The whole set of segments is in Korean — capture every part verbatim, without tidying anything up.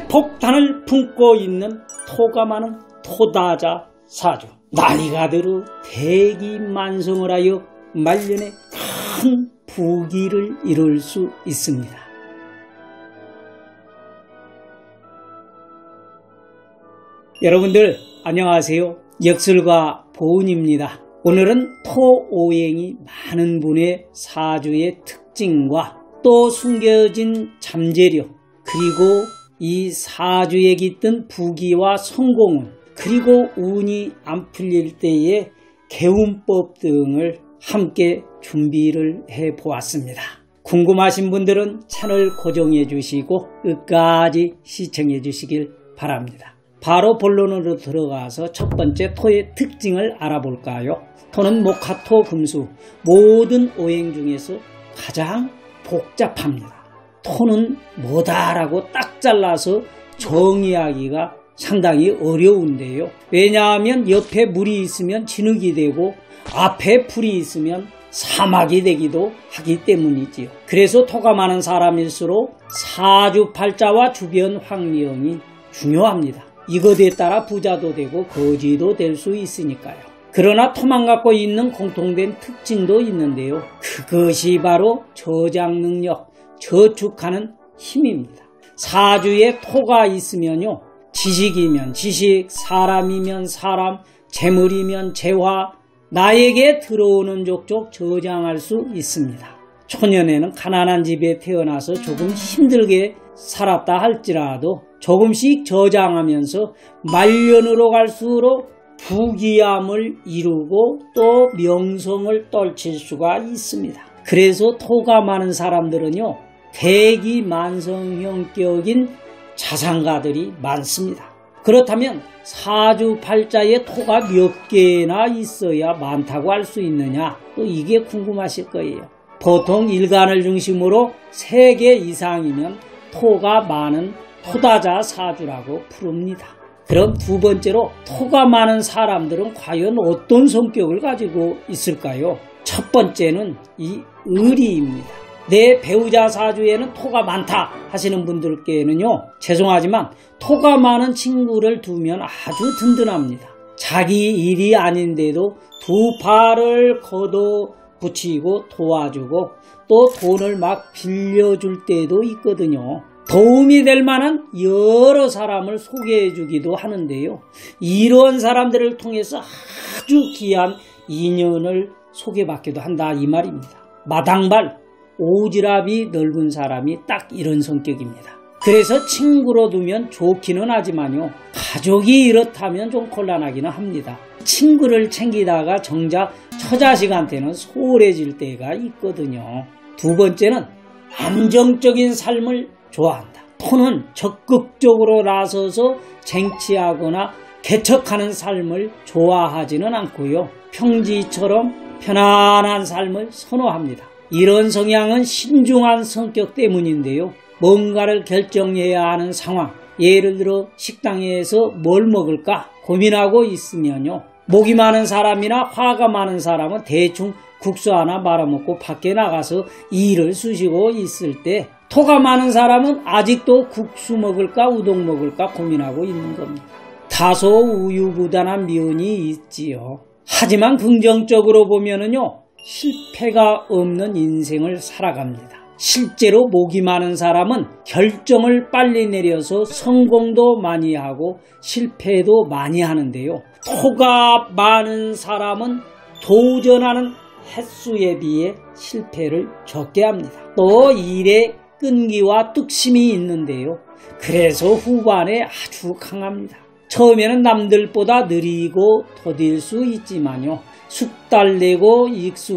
핵폭탄을 품고 있는 토가 많은 토다자 사주. 나이가 들어 대기만성을 하여 말년에 큰 부귀를 이룰 수 있습니다. 여러분들 안녕하세요. 역술가 보은입니다. 오늘은 토오행이 많은 분의 사주의 특징과 또 숨겨진 잠재력, 그리고 이 사주에 깃든 부귀와 성공운, 그리고 운이 안 풀릴 때의 개운법 등을 함께 준비를 해 보았습니다. 궁금하신 분들은 채널 고정해 주시고 끝까지 시청해 주시길 바랍니다. 바로 본론으로 들어가서 첫 번째 토의 특징을 알아볼까요? 토는 목화토 금수, 모든 오행 중에서 가장 복잡합니다. 토는 뭐다라고 딱 잘라서 정의하기가 상당히 어려운데요. 왜냐하면 옆에 물이 있으면 진흙이 되고 앞에 풀이 있으면 사막이 되기도 하기 때문이지요. 그래서 토가 많은 사람일수록 사주팔자와 주변 환경이 중요합니다. 이것에 따라 부자도 되고 거지도 될 수 있으니까요. 그러나 토만 갖고 있는 공통된 특징도 있는데요. 그것이 바로 저장 능력, 저축하는 힘입니다. 사주에 토가 있으면요, 지식이면 지식, 사람이면 사람, 재물이면 재화, 나에게 들어오는 족족 저장할 수 있습니다. 초년에는 가난한 집에 태어나서 조금 힘들게 살았다 할지라도 조금씩 저장하면서 말년으로 갈수록 부귀함을 이루고 또 명성을 떨칠 수가 있습니다. 그래서 토가 많은 사람들은요, 대기만성형격인 자산가들이 많습니다. 그렇다면 사주팔자에 토가 몇 개나 있어야 많다고 할 수 있느냐? 또 이게 궁금하실 거예요. 보통 일간을 중심으로 세 개 이상이면 토가 많은 토다자 사주라고 부릅니다. 그럼 두 번째로 토가 많은 사람들은 과연 어떤 성격을 가지고 있을까요? 첫 번째는 이 의리입니다. 내 배우자 사주에는 토가 많다 하시는 분들께는요, 죄송하지만 토가 많은 친구를 두면 아주 든든합니다. 자기 일이 아닌데도 두 팔을 걷어 붙이고 도와주고 또 돈을 막 빌려줄 때도 있거든요. 도움이 될 만한 여러 사람을 소개해 주기도 하는데요. 이런 사람들을 통해서 아주 귀한 인연을 소개받기도 한다 이 말입니다. 마당발, 오지랖이 넓은 사람이 딱 이런 성격입니다. 그래서 친구로 두면 좋기는 하지만요, 가족이 이렇다면 좀 곤란하기는 합니다. 친구를 챙기다가 정작 처자식한테는 소홀해질 때가 있거든요. 두 번째는 안정적인 삶을 좋아한다. 토는 적극적으로 나서서 쟁취하거나 개척하는 삶을 좋아하지는 않고요, 평지처럼 편안한 삶을 선호합니다. 이런 성향은 신중한 성격 때문인데요. 뭔가를 결정해야 하는 상황, 예를 들어 식당에서 뭘 먹을까 고민하고 있으면요, 목이 많은 사람이나 화가 많은 사람은 대충 국수 하나 말아먹고 밖에 나가서 일을 쑤시고 있을 때, 토가 많은 사람은 아직도 국수 먹을까 우동 먹을까 고민하고 있는 겁니다. 다소 우유부단한 면이 있지요. 하지만 긍정적으로 보면은요, 실패가 없는 인생을 살아갑니다. 실제로 목이 많은 사람은 결정을 빨리 내려서 성공도 많이 하고 실패도 많이 하는데요. 토가 많은 사람은 도전하는 횟수에 비해 실패를 적게 합니다. 또 일에 끈기와 뚝심이 있는데요. 그래서 후반에 아주 강합니다. 처음에는 남들보다 느리고 더딜 수 있지만요, 숙달 내고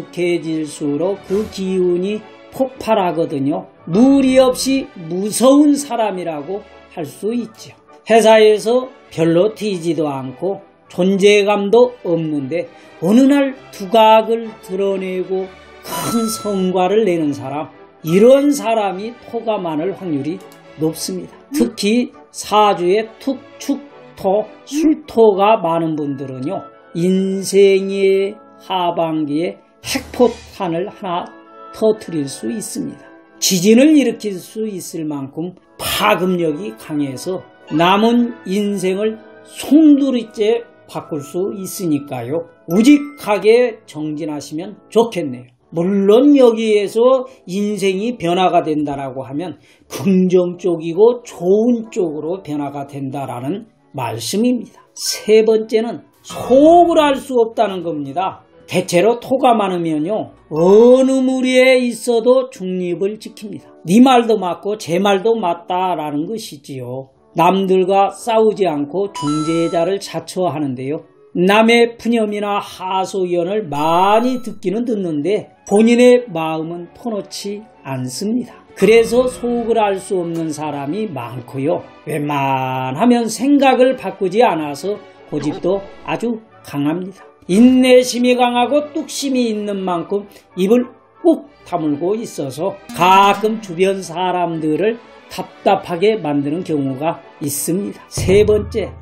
익숙해질수록 그 기운이 폭발하거든요. 무리 없이 무서운 사람이라고 할 수 있죠. 회사에서 별로 튀지도 않고 존재감도 없는데 어느 날 두각을 드러내고 큰 성과를 내는 사람, 이런 사람이 토가 많을 확률이 높습니다. 특히 사주에 툭, 축, 토, 술토가 많은 분들은요, 인생의 하반기에 핵폭탄을 하나 터뜨릴 수 있습니다. 지진을 일으킬 수 있을 만큼 파급력이 강해서 남은 인생을 송두리째 바꿀 수 있으니까요. 우직하게 정진하시면 좋겠네요. 물론 여기에서 인생이 변화가 된다라고 하면 긍정적이고 좋은 쪽으로 변화가 된다라는 말씀입니다. 세 번째는 속을 알 수 없다는 겁니다. 대체로 토가 많으면요, 어느 무리에 있어도 중립을 지킵니다. 네 말도 맞고 제 말도 맞다라는 것이지요. 남들과 싸우지 않고 중재자를 자처하는데요. 남의 푸념이나 하소연을 많이 듣기는 듣는데 본인의 마음은 터놓지 않습니다. 그래서 속을 알 수 없는 사람이 많고요. 웬만하면 생각을 바꾸지 않아서 고집도 아주 강합니다. 인내심이 강하고 뚝심이 있는 만큼 입을 꾹 다물고 있어서 가끔 주변 사람들을 답답하게 만드는 경우가 있습니다. 세 번째,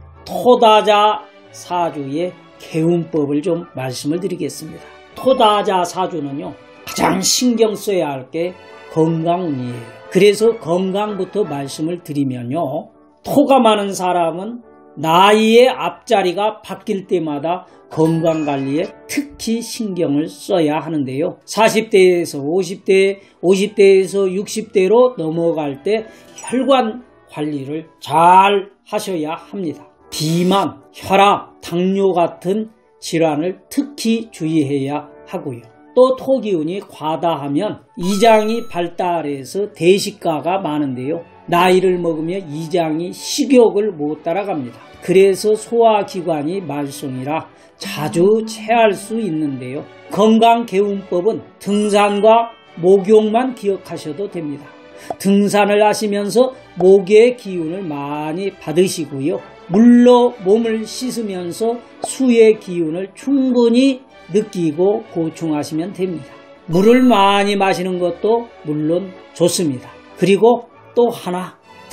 토다자 사주의 개운법을 좀 말씀을 드리겠습니다. 토다자 사주는요, 가장 신경 써야 할 게 건강운이에요. 그래서 건강부터 말씀을 드리면요, 토가 많은 사람은 나이의 앞자리가 바뀔 때마다 건강관리에 특히 신경을 써야 하는데요. 사십 대에서 오십 대, 오십 대에서 육십 대로 넘어갈 때 혈관 관리를 잘 하셔야 합니다. 비만, 혈압, 당뇨 같은 질환을 특히 주의해야 하고요. 또 토기운이 과다하면 이장이 발달해서 대식가가 많은데요. 나이를 먹으면 이장이 식욕을 못 따라갑니다. 그래서 소화기관이 말썽이라 자주 체할 수 있는데요. 건강개운법은 등산과 목욕만 기억하셔도 됩니다. 등산을 하시면서 목의 기운을 많이 받으시고요. 물로 몸을 씻으면서 수의 기운을 충분히 느끼고 보충하시면 됩니다. 물을 많이 마시는 것도 물론 좋습니다. 그리고 또 하나,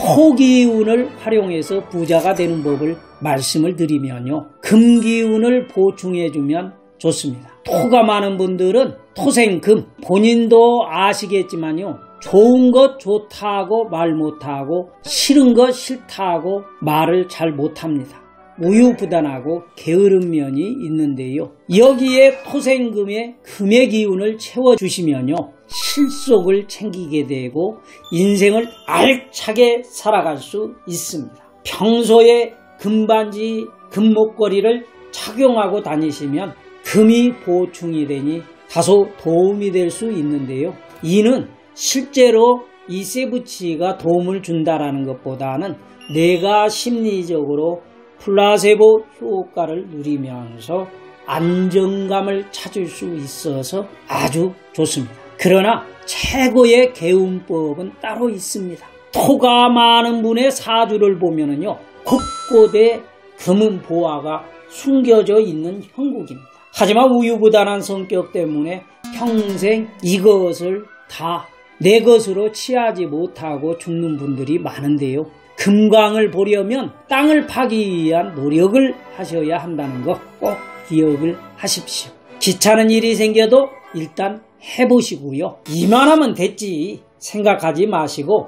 토기운을 활용해서 부자가 되는 법을 말씀을 드리면요, 금기운을 보충해주면 좋습니다. 토가 많은 분들은 토생금, 본인도 아시겠지만요, 좋은 것 좋다고 말 못하고 싫은 것 싫다고 말을 잘 못합니다. 우유부단하고 게으른 면이 있는데요. 여기에 토생금의 금의 기운을 채워주시면요, 실속을 챙기게 되고 인생을 알차게 살아갈 수 있습니다. 평소에 금반지, 금목걸이를 착용하고 다니시면 금이 보충이 되니 다소 도움이 될 수 있는데요. 이는 실제로 이 세부치가 도움을 준다라는 것보다는 내가 심리적으로 플라세보 효과를 누리면서 안정감을 찾을 수 있어서 아주 좋습니다. 그러나 최고의 개운법은 따로 있습니다. 토가 많은 분의 사주를 보면은요, 곳곳에 금은 보화가 숨겨져 있는 형국입니다. 하지만 우유부단한 성격 때문에 평생 이것을 다 내 것으로 취하지 못하고 죽는 분들이 많은데요. 금광을 보려면 땅을 파기 위한 노력을 하셔야 한다는 거 꼭 기억을 하십시오. 귀찮은 일이 생겨도 일단 해보시고요. 이만하면 됐지 생각하지 마시고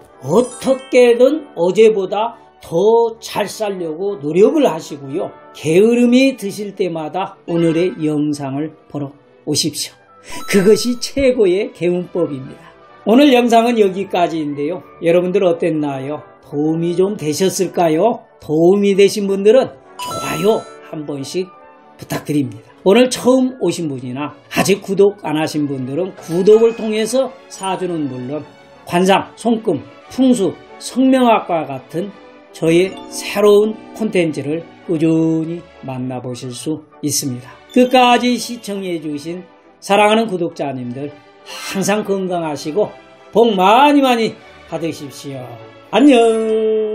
어떻게든 어제보다 더 잘 살려고 노력을 하시고요. 게으름이 드실 때마다 오늘의 영상을 보러 오십시오. 그것이 최고의 개운법입니다. 오늘 영상은 여기까지인데요. 여러분들 어땠나요? 도움이 좀 되셨을까요? 도움이 되신 분들은 좋아요 한 번씩 부탁드립니다. 오늘 처음 오신 분이나 아직 구독 안 하신 분들은 구독을 통해서 사주는 물론 관상, 손금, 풍수, 성명학과 같은 저의 새로운 콘텐츠를 꾸준히 만나보실 수 있습니다. 끝까지 시청해 주신 사랑하는 구독자님들 항상 건강하시고 복 많이 많이 받으십시오. 안녕.